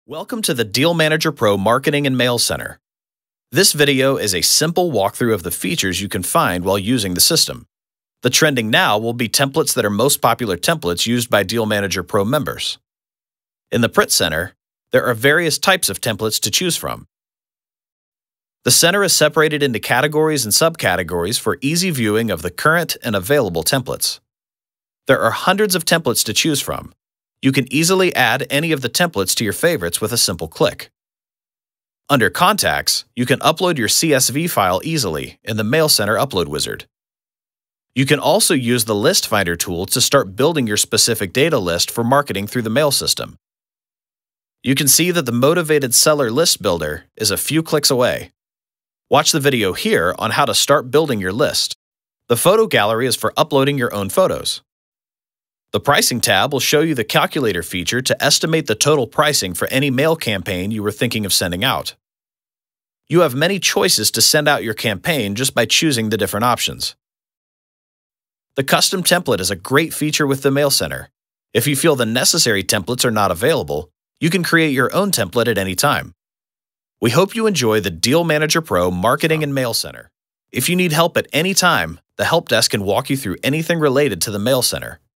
Welcome to the Deal Manager Pro Marketing and Mail Center. This video is a simple walkthrough of the features you can find while using the system. The trending now will be templates that are most popular templates used by Deal Manager Pro members. In the Print Center, there are various types of templates to choose from. The center is separated into categories and subcategories for easy viewing of the current and available templates. There are hundreds of templates to choose from. You can easily add any of the templates to your favorites with a simple click. Under Contacts, you can upload your CSV file easily in the Mail Center Upload Wizard. You can also use the List Finder tool to start building your specific data list for marketing through the mail system. You can see that the Motivated Seller List Builder is a few clicks away. Watch the video here on how to start building your list. The Photo Gallery is for uploading your own photos. The Pricing tab will show you the calculator feature to estimate the total pricing for any mail campaign you were thinking of sending out. You have many choices to send out your campaign just by choosing the different options. The Custom Template is a great feature with the Mail Center. If you feel the necessary templates are not available, you can create your own template at any time. We hope you enjoy the Deal Manager Pro Marketing and Mail Center. If you need help at any time, the Help Desk can walk you through anything related to the Mail Center.